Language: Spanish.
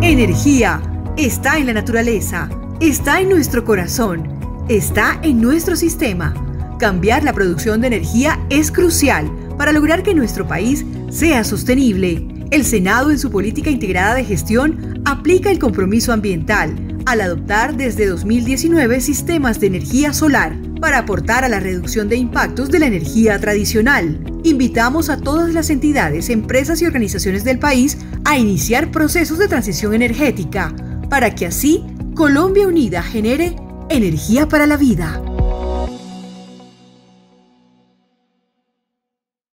Energía está en la naturaleza, está en nuestro corazón, está en nuestro sistema. Cambiar la producción de energía es crucial para lograr que nuestro país sea sostenible. El Senado, en su política integrada de gestión, aplica el compromiso ambiental al adoptar desde 2019 sistemas de energía solar para aportar a la reducción de impactos de la energía tradicional. Invitamos a todas las entidades, empresas y organizaciones del país a iniciar procesos de transición energética para que así Colombia Unida genere energía para la vida.